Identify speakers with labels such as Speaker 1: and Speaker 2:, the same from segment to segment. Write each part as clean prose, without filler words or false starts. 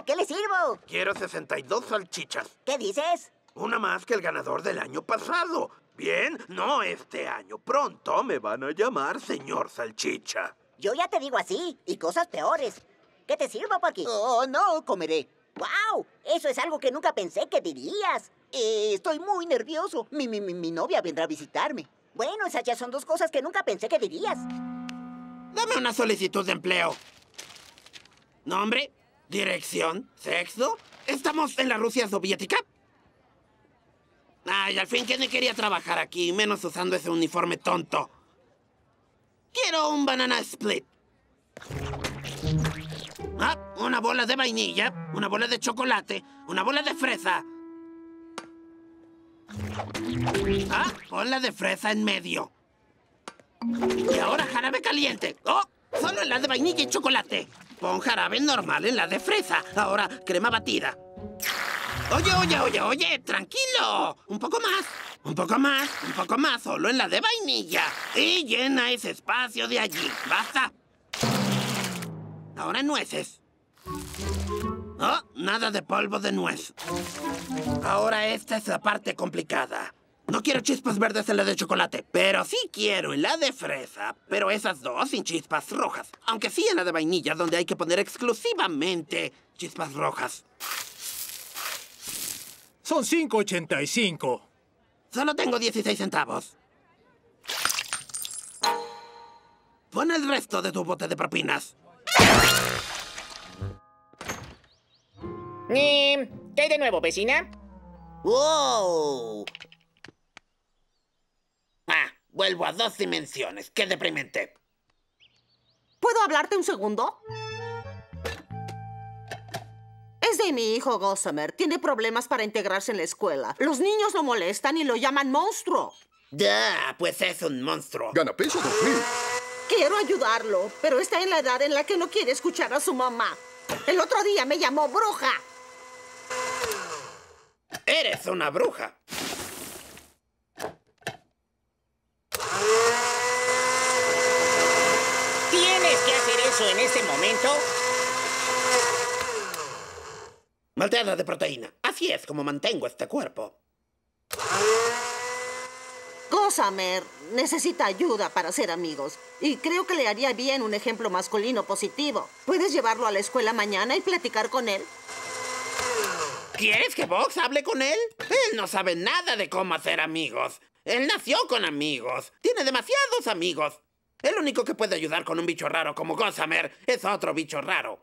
Speaker 1: qué le sirvo?
Speaker 2: Quiero 62 salchichas.
Speaker 1: ¿Qué dices?
Speaker 2: Una más que el ganador del año pasado. Bien, no este año. Pronto me van a llamar señor Salchicha.
Speaker 1: Yo ya te digo así, y cosas peores. ¿Qué te sirvo, Porky?
Speaker 3: Oh, no, comeré.
Speaker 1: ¡Wow! Eso es algo que nunca pensé que dirías.
Speaker 3: Estoy muy nervioso. Mi novia vendrá a visitarme.
Speaker 1: Bueno, esas ya son dos cosas que nunca pensé que dirías.
Speaker 2: Dame una solicitud de empleo. Nombre, dirección, sexo. ¿Estamos en la Rusia soviética? Ay, al fin, ¿quién quería trabajar aquí? Menos usando ese uniforme tonto. Quiero un banana split. Ah, una bola de vainilla, una bola de chocolate, una bola de fresa. Ah, bola de fresa en medio. Y ahora jarabe caliente. ¡Oh! Solo en la de vainilla y chocolate. Pon jarabe normal en la de fresa. Ahora, crema batida. Oye, tranquilo. Un poco más, un poco más, un poco más. Solo en la de vainilla. Y llena ese espacio de allí. ¡Basta! Ahora nueces. Oh, nada de polvo de nuez. Ahora esta es la parte complicada. No quiero chispas verdes en la de chocolate, pero sí quiero en la de fresa. Pero esas dos sin chispas rojas. Aunque sí en la de vainilla, donde hay que poner exclusivamente chispas rojas.
Speaker 4: Son 5.85.
Speaker 2: Solo tengo 16 centavos. Pon el resto de tu bote de propinas.
Speaker 5: ¿Qué hay de nuevo, vecina?
Speaker 2: ¡Wow! Ah, vuelvo a 2 dimensiones. ¡Qué deprimente!
Speaker 6: ¿Puedo hablarte un segundo? Es de mi hijo Gossamer. Tiene problemas para integrarse en la escuela. Los niños lo molestan y lo llaman monstruo.
Speaker 2: Pues es un monstruo.
Speaker 7: Gana peso 2000.
Speaker 6: Quiero ayudarlo, pero está en la edad en la que no quiere escuchar a su mamá. El otro día me llamó bruja.
Speaker 2: ¡Eres una bruja!
Speaker 5: ¿Tienes que hacer eso en este momento?
Speaker 2: Malteada de proteína. Así es como mantengo este cuerpo.
Speaker 6: Gossamer necesita ayuda para ser amigos. Y creo que le haría bien un ejemplo masculino positivo. ¿Puedes llevarlo a la escuela mañana y platicar con él?
Speaker 2: ¿Quieres que Box hable con él? Él no sabe nada de cómo hacer amigos. Él nació con amigos. Tiene demasiados amigos. El único que puede ayudar con un bicho raro como Gossamer es otro bicho raro.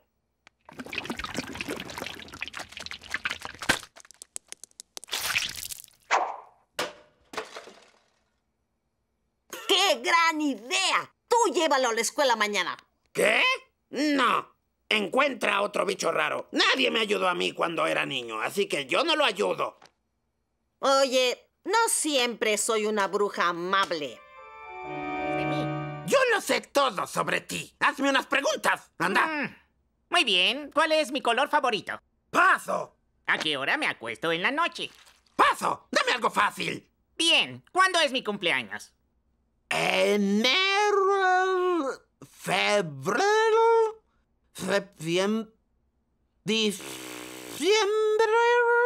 Speaker 6: ¡Qué gran idea! Tú llévalo a la escuela mañana.
Speaker 2: ¿Qué? No. Encuentra a otro bicho raro. Nadie me ayudó a mí cuando era niño, así que yo no lo ayudo.
Speaker 6: Oye, no siempre soy una bruja amable.
Speaker 2: Yo lo sé todo sobre ti. Hazme unas preguntas. Anda.
Speaker 5: Muy bien. ¿Cuál es mi color favorito?
Speaker 2: ¡Paso!
Speaker 5: ¿A qué hora me acuesto en la noche?
Speaker 2: ¡Paso! ¡Dame algo fácil!
Speaker 5: Bien. ¿Cuándo es mi cumpleaños?
Speaker 2: Enero, febrero, septiembre, diciembre,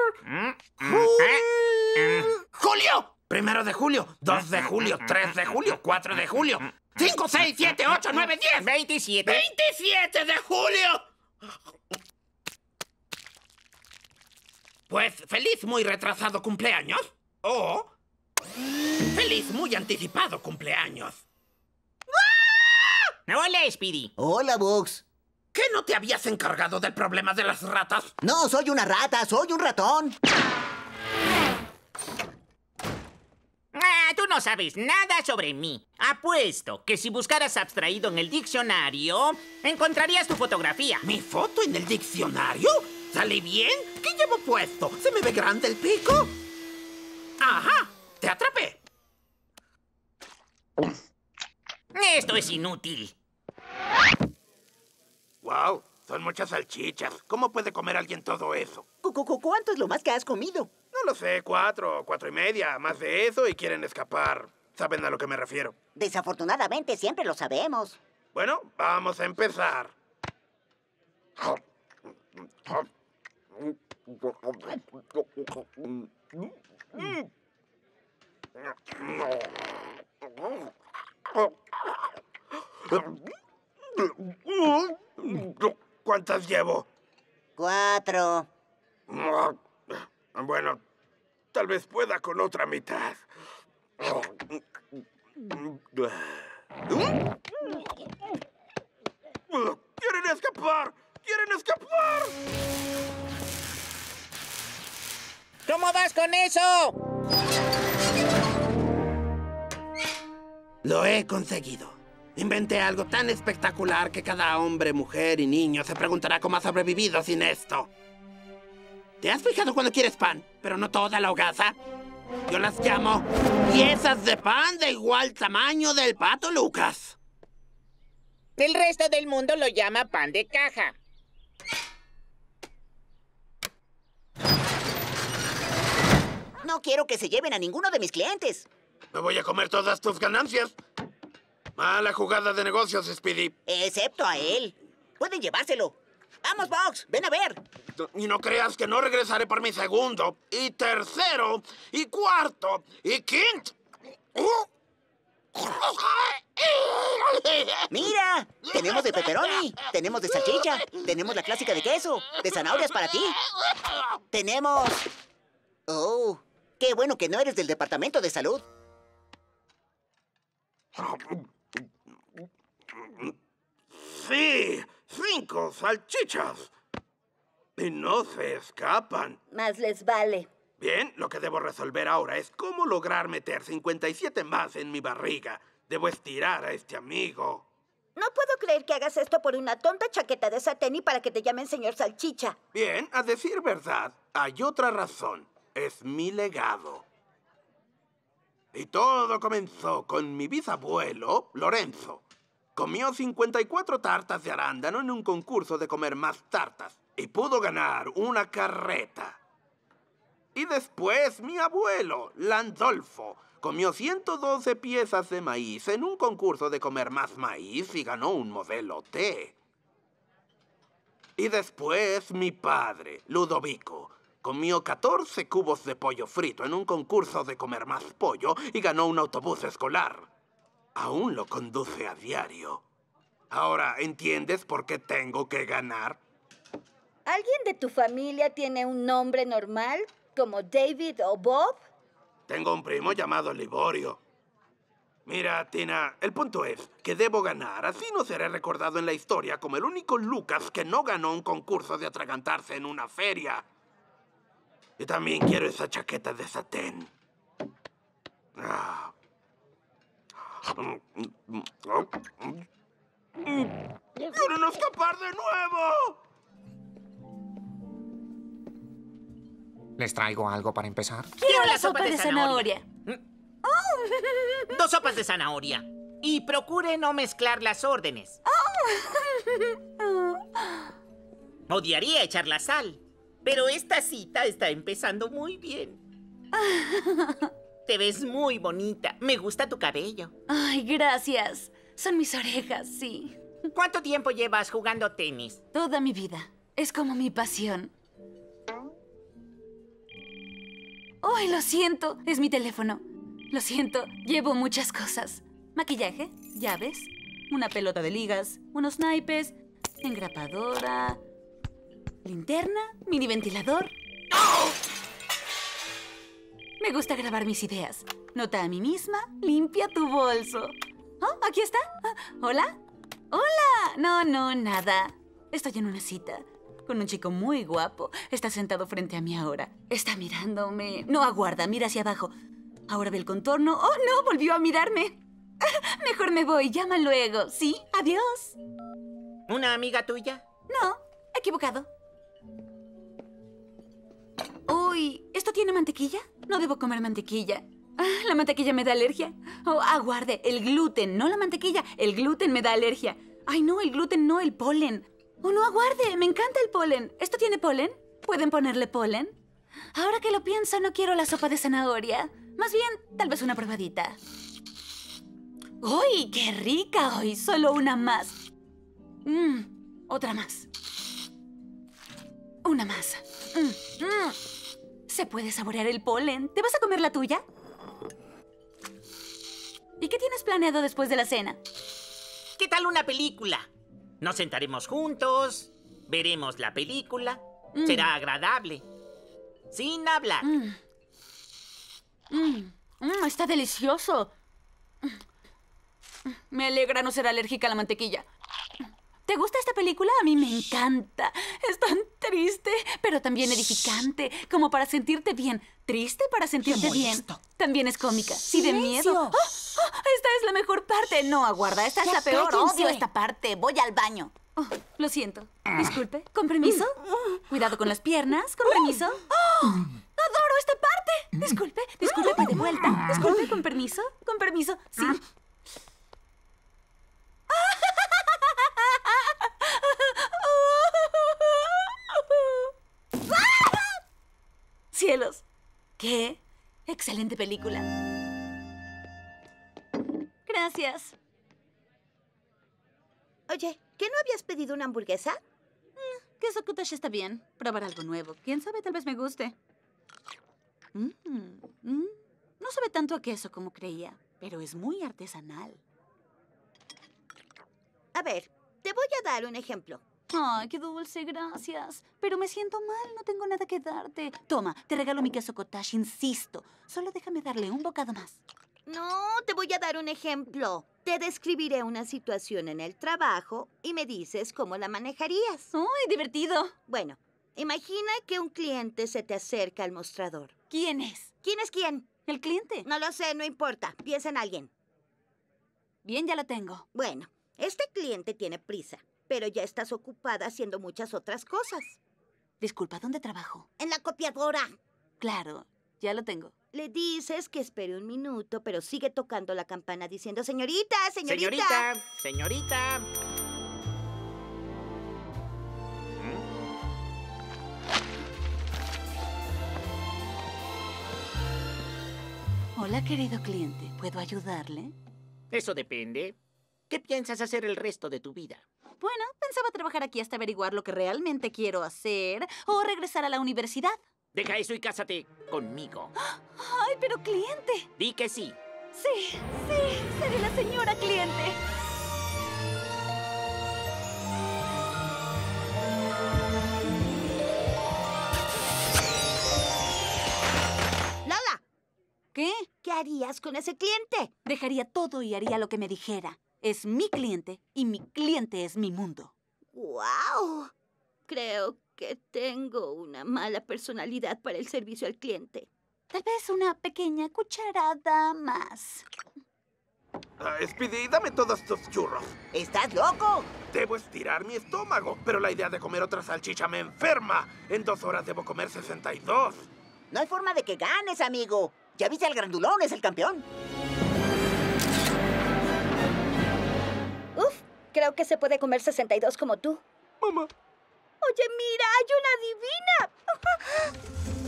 Speaker 2: julio. 1 de julio, 2 de julio, 3 de julio, 4 de julio, 5, 6, 7, 8, 9, 10.
Speaker 5: 27.
Speaker 2: 27 de julio. Pues feliz muy retrasado cumpleaños. O feliz muy anticipado cumpleaños.
Speaker 5: Hola, Speedy.
Speaker 3: Hola, Bugs.
Speaker 2: ¿Qué no te habías encargado del problema de las ratas?
Speaker 3: No soy una rata, soy un ratón.
Speaker 5: Tú no sabes nada sobre mí. Apuesto que si buscaras abstraído en el diccionario, encontrarías tu fotografía.
Speaker 2: ¿Mi foto en el diccionario? ¿Salí bien? ¿Qué llevo puesto? ¿Se me ve grande el pico? ¡Ajá! ¡Te atrapé!
Speaker 5: Esto es inútil.
Speaker 2: ¡Wow! Son muchas salchichas. ¿Cómo puede comer alguien todo eso?
Speaker 3: ¿Cuánto es lo más que has comido?
Speaker 2: No lo sé, 4, 4 y media. Más de eso y quieren escapar. ¿Saben a lo que me refiero?
Speaker 1: Desafortunadamente siempre lo sabemos.
Speaker 2: Bueno, vamos a empezar. ¿Cuántas llevo?
Speaker 1: 4.
Speaker 2: Bueno, tal vez pueda con otra mitad. ¡Quieren escapar! ¡Quieren escapar!
Speaker 5: ¿Cómo vas con eso?
Speaker 2: Lo he conseguido. Inventé algo tan espectacular que cada hombre, mujer y niño se preguntará cómo ha sobrevivido sin esto. ¿Te has fijado cuando quieres pan, pero no toda la hogaza? Yo las llamo piezas de pan de igual tamaño del pato Lucas.
Speaker 5: El resto del mundo lo llama pan de caja.
Speaker 1: No quiero que se lleven a ninguno de mis clientes.
Speaker 2: Me voy a comer todas tus ganancias. Mala jugada de negocios, Speedy.
Speaker 1: Excepto a él. Pueden llevárselo. ¡Vamos, Box! ¡Ven a ver!
Speaker 2: Y no creas que no regresaré por mi segundo, y tercero, y cuarto, y quinto.
Speaker 1: ¡Mira! Tenemos de pepperoni, tenemos de salchicha, tenemos la clásica de queso, de zanahorias para ti. Tenemos... Oh, qué bueno que no eres del departamento de salud.
Speaker 2: Sí, 5 salchichas. Y no se escapan.
Speaker 7: Más les vale.
Speaker 2: Bien, lo que debo resolver ahora es cómo lograr meter 57 más en mi barriga. Debo estirar a este amigo.
Speaker 7: No puedo creer que hagas esto por una tonta chaqueta de satén y para que te llamen señor Salchicha.
Speaker 2: Bien, a decir verdad, hay otra razón. Es mi legado. Y todo comenzó con mi bisabuelo, Lorenzo. Comió 54 tartas de arándano en un concurso de comer más tartas y pudo ganar una carreta. Y después mi abuelo, Landolfo, comió 112 piezas de maíz en un concurso de comer más maíz y ganó un modelo T. Y después mi padre, Ludovico, comió 14 cubos de pollo frito en un concurso de comer más pollo y ganó un autobús escolar. Aún lo conduce a diario. Ahora, ¿entiendes por qué tengo que ganar?
Speaker 7: ¿Alguien de tu familia tiene un nombre normal, como David o Bob?
Speaker 2: Tengo un primo llamado Liborio. Mira, Tina, el punto es que debo ganar. Así no seré recordado en la historia como el único Lucas que no ganó un concurso de atragantarse en una feria. Y también quiero esa chaqueta de satén. ¡Quieren escapar de nuevo!
Speaker 8: ¿Les traigo algo para empezar?
Speaker 5: Quiero la sopa de zanahoria. 2 sopas de zanahoria. Y procure no mezclar las órdenes. Odiaría echar la sal, pero esta cita está empezando muy bien. Te ves muy bonita. Me gusta tu cabello.
Speaker 9: Ay, gracias. Son mis orejas, sí.
Speaker 5: ¿Cuánto tiempo llevas jugando tenis?
Speaker 9: Toda mi vida. Es como mi pasión. ¡Ay, lo siento! Es mi teléfono. Lo siento, llevo muchas cosas. Maquillaje, llaves, una pelota de ligas, unos naipes, engrapadora, linterna, mini ventilador. Me gusta grabar mis ideas. Nota a mí misma, limpia tu bolso. Oh, aquí está. ¿Hola? ¡Hola! No, nada. Estoy en una cita con un chico muy guapo. Está sentado frente a mí ahora. Está mirándome. No aguarda, mira hacia abajo. Ahora ve el contorno. ¡Oh, no! Volvió a mirarme. Mejor me voy. Llama luego. ¿Sí? Adiós.
Speaker 5: ¿Una amiga tuya?
Speaker 9: No, equivocado. Uy, ¿esto tiene mantequilla? No debo comer mantequilla. La mantequilla me da alergia. Oh, aguarde, el gluten, no la mantequilla. El gluten me da alergia. Ay, no, el gluten no, el polen. Oh, no, aguarde, me encanta el polen. ¿Esto tiene polen? ¿Pueden ponerle polen? Ahora que lo pienso, no quiero la sopa de zanahoria. Más bien, tal vez una probadita. ¡Uy, qué rica hoy! Solo una más. Otra más. Una más. ¿Se puede saborear el polen? ¿Te vas a comer la tuya? ¿Y qué tienes planeado después de la cena?
Speaker 5: ¿Qué tal una película? Nos sentaremos juntos, veremos la película. Será agradable. Sin hablar.
Speaker 9: Está delicioso. Me alegra no ser alérgica a la mantequilla. ¿Te gusta esta película? A mí me encanta. Es tan triste, pero también edificante, como para sentirte bien. Triste para sentirte bien. También es cómica. Sí, de miedo. ¡Oh! Esta es la mejor parte. No, aguarda, esta es la peor. Odio esta parte. Voy al baño. Lo siento. Disculpe. ¿Con permiso? Cuidado con las piernas. ¿Con permiso? ¡Adoro esta parte! Disculpe, voy de vuelta. Disculpe, ¿con permiso? ¿Con permiso? Sí. ¡Cielos! ¡Qué excelente película! Gracias.
Speaker 7: Oye, ¿qué no habías pedido una hamburguesa?
Speaker 9: Queso cottage está bien. Probar algo nuevo. ¿Quién sabe? Tal vez me guste. No sabe tanto a queso como creía, pero es muy artesanal.
Speaker 7: A ver, te voy a dar un ejemplo.
Speaker 9: Ay, qué dulce, gracias. Pero me siento mal, no tengo nada que darte. Toma, te regalo mi queso cottage, insisto. Solo déjame darle un bocado más.
Speaker 7: No, te voy a dar un ejemplo. Te describiré una situación en el trabajo y me dices cómo la manejarías.
Speaker 9: ¡Uy, divertido!
Speaker 7: Bueno, imagina que un cliente se te acerca al mostrador.
Speaker 9: ¿Quién es?
Speaker 7: ¿Quién es quién?
Speaker 9: El cliente.
Speaker 7: No lo sé, no importa. Piensa en alguien.
Speaker 9: Bien, ya lo tengo.
Speaker 7: Bueno, este cliente tiene prisa, pero ya estás ocupada haciendo muchas otras cosas.
Speaker 9: Disculpa, ¿dónde trabajo?
Speaker 7: En la copiadora.
Speaker 9: Claro, ya lo tengo.
Speaker 7: Le dices que espere un minuto, pero sigue tocando la campana diciendo, señorita, señorita.
Speaker 5: Señorita, señorita.
Speaker 9: Hola, querido cliente. ¿Puedo ayudarle?
Speaker 5: Eso depende. ¿Qué piensas hacer el resto de tu vida?
Speaker 9: Bueno, pensaba trabajar aquí hasta averiguar lo que realmente quiero hacer o regresar a la universidad.
Speaker 5: Deja eso y cásate conmigo.
Speaker 9: ¡Ay, pero cliente!
Speaker 5: Di que sí.
Speaker 9: Sí, seré la señora cliente.
Speaker 7: ¡Lola!
Speaker 9: ¿Qué?
Speaker 7: ¿Qué harías con ese cliente?
Speaker 9: Dejaría todo y haría lo que me dijera. Es mi cliente y mi cliente es mi mundo.
Speaker 7: ¡Guau! Creo que tengo una mala personalidad para el servicio al cliente.
Speaker 9: Tal vez una pequeña cucharada más.
Speaker 2: Speedy, dame todos tus churros.
Speaker 1: ¿Estás loco?
Speaker 2: Debo estirar mi estómago, pero la idea de comer otra salchicha me enferma. En 2 horas debo comer 62.
Speaker 1: No hay forma de que ganes, amigo. Ya viste al grandulón, es el campeón.
Speaker 7: Uf, creo que se puede comer 62 como tú.
Speaker 2: Mamá.
Speaker 7: Oye, mira, hay una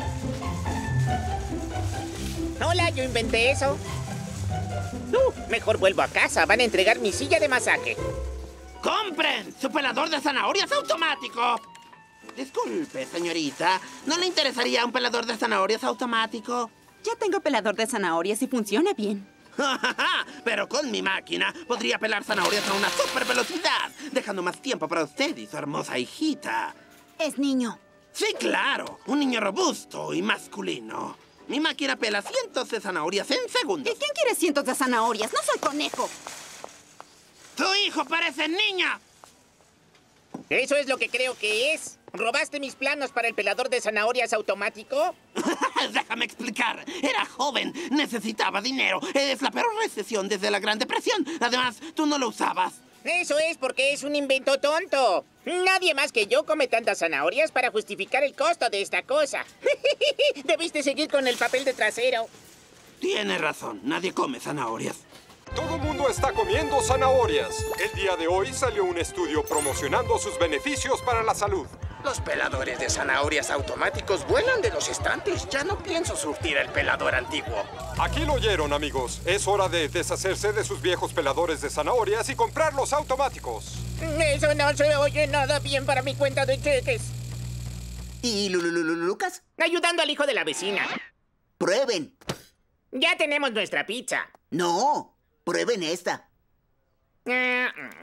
Speaker 7: divina.
Speaker 5: Hola, yo inventé eso. Mejor vuelvo a casa. Van a entregar mi silla de masaje.
Speaker 2: ¡Compren su pelador de zanahorias automático! Disculpe, señorita. ¿No le interesaría un pelador de zanahorias automático?
Speaker 10: Ya tengo pelador de zanahorias y funciona bien.
Speaker 2: Pero con mi máquina podría pelar zanahorias a una super velocidad, dejando más tiempo para usted y su hermosa hijita.
Speaker 10: Es niño.
Speaker 2: Sí, claro. Un niño robusto y masculino. Mi máquina pela cientos de zanahorias en segundos.
Speaker 10: ¿Y quién quiere cientos de zanahorias? ¡No soy conejo!
Speaker 2: ¡Tu hijo parece niña!
Speaker 5: Eso es lo que creo que es. ¿Robaste mis planos para el pelador de zanahorias automático?
Speaker 2: Déjame explicar. Era joven, necesitaba dinero. Es la peor recesión desde la Gran Depresión. Además, tú no lo usabas.
Speaker 5: Eso es porque es un invento tonto. Nadie más que yo come tantas zanahorias para justificar el costo de esta cosa. Debiste seguir con el papel de trasero.
Speaker 2: Tiene razón, nadie come zanahorias.
Speaker 11: Todo el mundo está comiendo zanahorias. El día de hoy salió un estudio promocionando sus beneficios para la salud.
Speaker 12: Los peladores de zanahorias automáticos vuelan de los estantes. Ya no pienso surtir el pelador antiguo.
Speaker 11: Aquí lo oyeron, amigos. Es hora de deshacerse de sus viejos peladores de zanahorias y comprar los automáticos.
Speaker 5: Eso no se oye nada bien para mi cuenta de cheques.
Speaker 1: ¿Y Lucas?
Speaker 5: Ayudando al hijo de la vecina.
Speaker 1: Prueben.
Speaker 5: Ya tenemos nuestra pizza.
Speaker 1: No, prueben esta. ¿Qué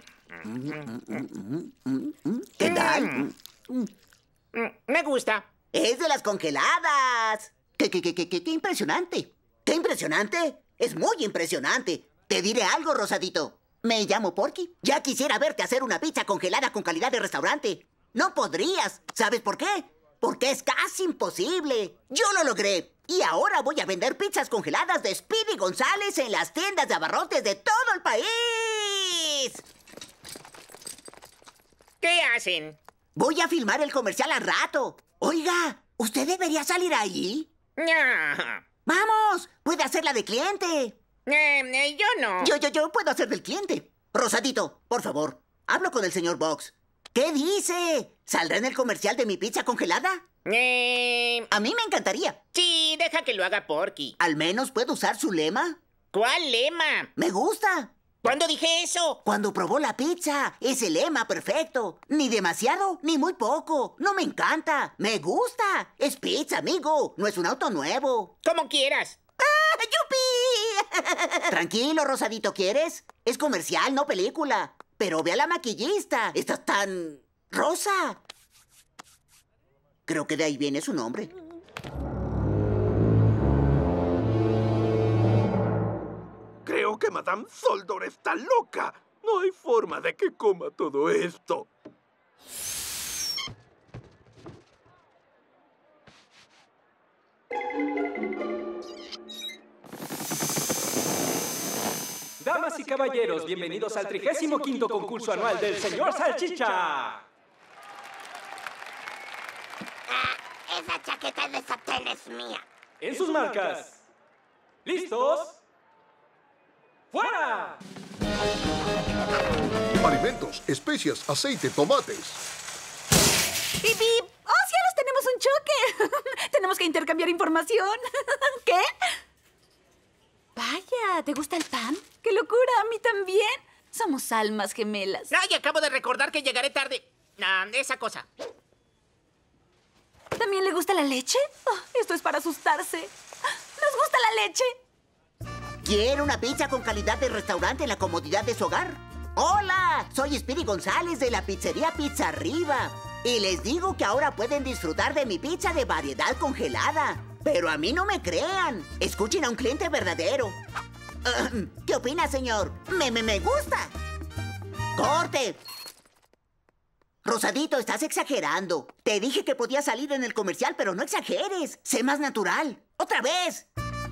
Speaker 1: tal?
Speaker 5: Me gusta.
Speaker 1: Es de las congeladas. ¡Qué impresionante! ¡Qué impresionante! Es muy impresionante. Te diré algo, Rosadito. Me llamo Porky. Ya quisiera verte hacer una pizza congelada con calidad de restaurante. No podrías. ¿Sabes por qué? Porque es casi imposible. Yo lo logré. Y ahora voy a vender pizzas congeladas de Speedy González en las tiendas de abarrotes de todo el país.
Speaker 5: ¿Qué hacen?
Speaker 1: Voy a filmar el comercial al rato. Oiga, ¿usted debería salir ahí?
Speaker 5: No.
Speaker 1: ¡Vamos! ¡Puede hacerla de cliente!
Speaker 5: Yo no.
Speaker 1: Yo puedo hacer del cliente. Rosadito, por favor, hablo con el señor Box. ¿Qué dice? ¿Saldrá en el comercial de mi pizza congelada? A mí me encantaría.
Speaker 5: Sí, deja que lo haga Porky.
Speaker 1: ¿Al menos puedo usar su lema?
Speaker 5: ¿Cuál lema?
Speaker 1: Me gusta.
Speaker 5: ¿Cuándo dije eso?
Speaker 1: Cuando probó la pizza. Es el lema perfecto. Ni demasiado, ni muy poco. No me encanta. Me gusta. Es pizza, amigo. No es un auto nuevo.
Speaker 5: Como quieras.
Speaker 1: ¡Ah, yupi! Tranquilo, Rosadito, ¿quieres? Es comercial, no película. Pero ve a la maquillista. Estás tan... rosa. Creo que de ahí viene su nombre.
Speaker 13: Creo que Madame Zoldor está loca. No hay forma de que coma todo esto.
Speaker 14: Damas y caballeros, bienvenidos al 35º concurso anual del Señor Salchicha.
Speaker 15: Esa chaqueta de satén es mía.
Speaker 14: En sus marcas. ¿Listos? ¡Fuera!
Speaker 16: Alimentos, especias, aceite, tomates.
Speaker 9: ¡Pip, pip! ¡Oh, cielos! ¡Tenemos un choque! Tenemos que intercambiar información. ¿Qué? Vaya, ¿te gusta el pan? ¡Qué locura! ¡A mí también! Somos almas gemelas.
Speaker 5: ¡Ay, acabo de recordar que llegaré tarde! Esa cosa.
Speaker 9: ¿También le gusta la leche? Oh, esto es para asustarse. ¿Nos gusta la leche?
Speaker 1: ¿Quiere una pizza con calidad de restaurante en la comodidad de su hogar? ¡Hola! Soy Speedy González de la pizzería Pizza Arriba. Y les digo que ahora pueden disfrutar de mi pizza de variedad congelada. Pero a mí no me crean. Escuchen a un cliente verdadero. ¿Qué opina, señor? Me gusta. ¡Corte! Rosadito, estás exagerando. Te dije que podía salir en el comercial, pero no exageres. Sé más natural. ¡Otra vez!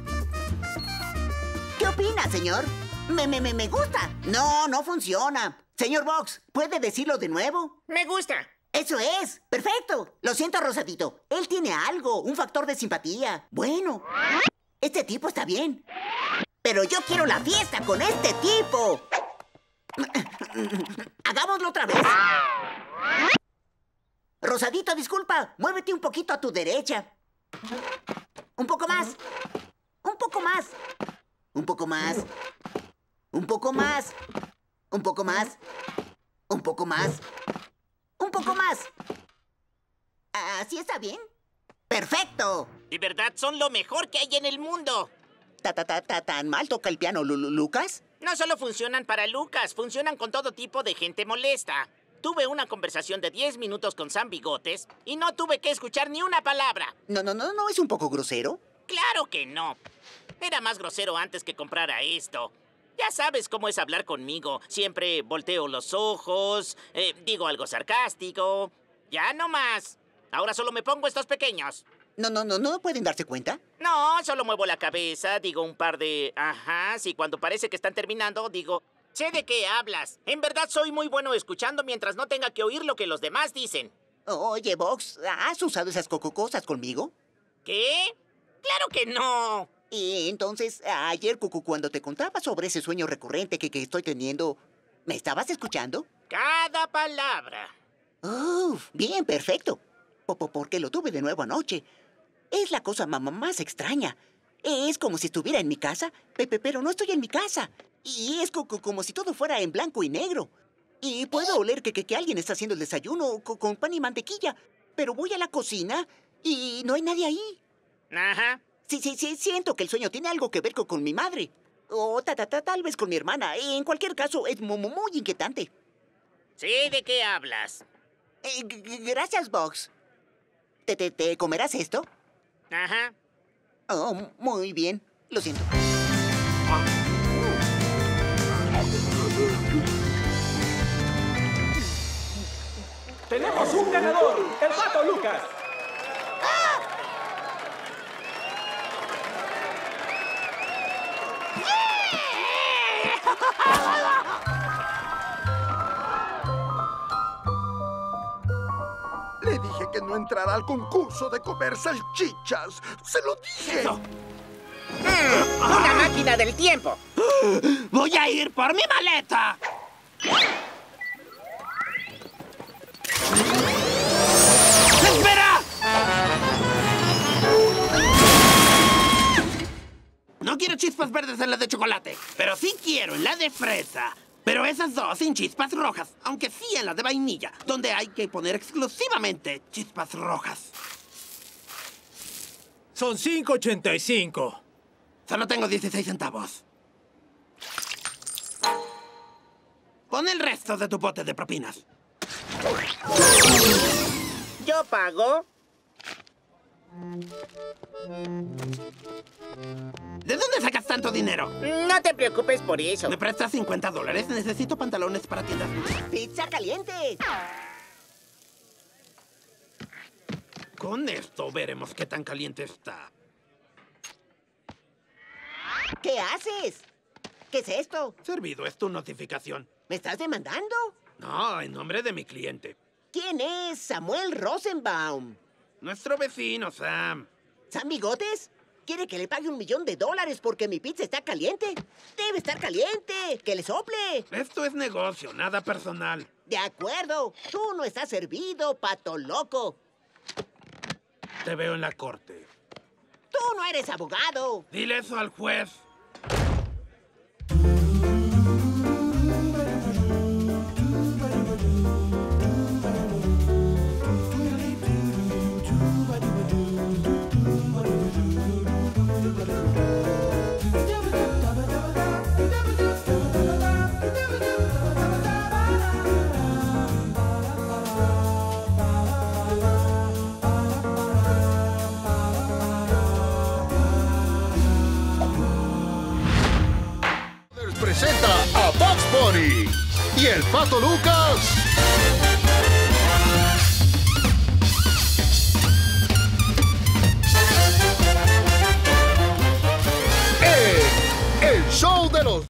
Speaker 1: ¿Qué opina, señor? Me gusta. No funciona. Señor Box, ¿puede decirlo de nuevo?
Speaker 5: Me gusta.
Speaker 1: ¡Eso es! ¡Perfecto! Lo siento, Rosadito. Él tiene algo, un factor de simpatía. Bueno, este tipo está bien. Pero yo quiero la fiesta con este tipo. Hagámoslo otra vez. Rosadito, disculpa. Muévete un poquito a tu derecha. Un poco más. Un poco más. Un poco más. Un poco más. Un poco más. Un poco más. Un poco más. ¿Así está bien? ¡Perfecto!
Speaker 5: De verdad son lo mejor que hay en el mundo.
Speaker 1: ¿Tan mal toca el piano, Lucas?
Speaker 5: No solo funcionan para Lucas, funcionan con todo tipo de gente molesta. Tuve una conversación de 10 minutos con Sam Bigotes y no tuve que escuchar ni una palabra.
Speaker 1: ¿No es un poco grosero?
Speaker 5: ¡Claro que no! Era más grosero antes que comprara esto. Ya sabes cómo es hablar conmigo. Siempre volteo los ojos, digo algo sarcástico. Ya no más. Ahora solo me pongo estos pequeños.
Speaker 1: ¿No pueden darse cuenta?
Speaker 5: No, solo muevo la cabeza, digo un par de ajás y cuando parece que están terminando, digo, sé de qué hablas. En verdad soy muy bueno escuchando mientras no tenga que oír lo que los demás dicen.
Speaker 1: Oye, Box, ¿has usado esas cosas conmigo?
Speaker 5: ¿Qué? ¡Claro que no!
Speaker 1: Y entonces, ayer, cuando te contaba sobre ese sueño recurrente que estoy teniendo, ¿me estabas escuchando?
Speaker 5: Cada palabra.
Speaker 1: Bien, perfecto. Porque lo tuve de nuevo anoche. Es la cosa más extraña. Es como si estuviera en mi casa, pero no estoy en mi casa. Y es como si todo fuera en blanco y negro. Y puedo oler que alguien está haciendo el desayuno con pan y mantequilla. pero voy a la cocina y no hay nadie ahí.
Speaker 5: Ajá.
Speaker 1: Sí, siento que el sueño tiene algo que ver con mi madre. O tal vez con mi hermana. En cualquier caso, es muy inquietante.
Speaker 5: Sí, ¿de qué hablas?
Speaker 1: Gracias, Bugs. ¿Te comerás esto?
Speaker 5: Ajá.
Speaker 1: Oh, muy bien. Lo siento.
Speaker 14: ¡Tenemos un ganador! ¡El Pato Lucas!
Speaker 13: Le dije que no entrara al concurso de comer salchichas. ¡Se lo dije!
Speaker 5: ¡Una máquina del tiempo!
Speaker 2: ¡Voy a ir por mi maleta! ¡Espera! No quiero chispas verdes en la de chocolate, pero sí quiero en la de fresa. Pero esas dos sin chispas rojas, aunque sí en la de vainilla, donde hay que poner exclusivamente chispas rojas.
Speaker 4: Son 5.85.
Speaker 2: Solo tengo 16 centavos. Pon el resto de tu bote de propinas.
Speaker 5: ¿Yo pago?
Speaker 2: ¿De dónde sacas tanto dinero?
Speaker 5: No te preocupes por eso.
Speaker 2: ¿Me prestas $50? Necesito pantalones para tiendas.
Speaker 1: ¡Pizza caliente!
Speaker 2: Con esto veremos qué tan caliente está.
Speaker 1: ¿Qué haces? ¿Qué es esto?
Speaker 2: Servido es tu notificación.
Speaker 1: ¿Me estás demandando?
Speaker 2: No, en nombre de mi cliente.
Speaker 1: ¿Quién es Samuel Rosenbaum?
Speaker 2: Nuestro vecino, Sam.
Speaker 1: ¿Sam Bigotes? ¿Quiere que le pague $1 millón porque mi pizza está caliente? ¡Debe estar caliente! ¡Que le sople!
Speaker 2: Esto es negocio, nada personal.
Speaker 1: De acuerdo. Tú no estás servido, pato loco.
Speaker 2: Te veo en la corte.
Speaker 1: Tú no eres abogado.
Speaker 2: Dile eso al juez.
Speaker 16: Presenta a Bugs Bunny y el Pato Lucas.